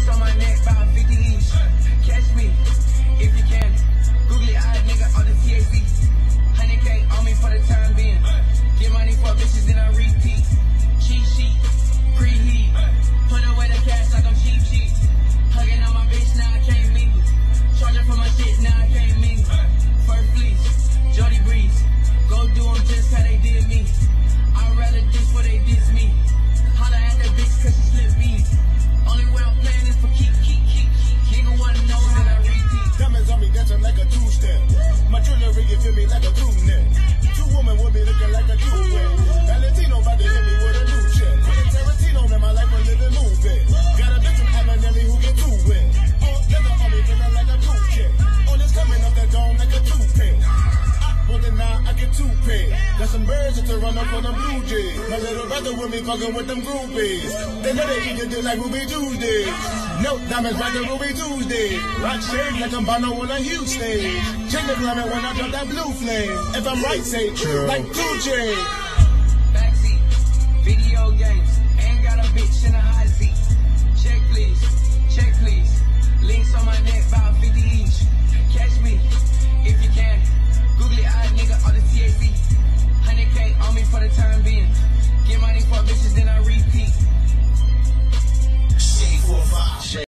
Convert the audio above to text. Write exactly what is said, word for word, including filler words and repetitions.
Ice on my neck, about fifty each. Catch me, if you can. Googly eyed nigga on the T A C. one hundred K on me for the time being. Get money for bitches, then I repeat. Cheat sheet, preheat. Put away the cash like I'm cheap, cheap. Hugging on my bitch, now I can't mingle. Charging for my shit, now I can't mingle. First fleece, Jody Breeze. Go do them just how they did me. I'd rather diss where they diss me. Holla at that bitch cause she slip bees. Only way I'm playing is for keep, keep, keep, keep. Nigga wanna know that I repeat. Diamonds on me dancing like a two-step. My jewelry, you feel me like a crew neck. Two women with me looking like a two-wet. Valentino about to hit me with a new check. Tarantino in my life, a living movie. Got a bitch from Avenelli who get too wet. All leather on me feeling like a blue check. On this coming off the dome like a toothpick. More than now, I get two pay. Got some birds that to run up on the blue jays. My little brother with me fucking with them groupies. They know they eat your dick like Ruby Tuesday. No diamonds like a Ruby Tuesday. Rock shade like I'm Bono on a huge stage. Change the climate when I drop that blue flame. If I'm right, say true. Like two J. Backseat, video games. Ain't got a bitch in a hot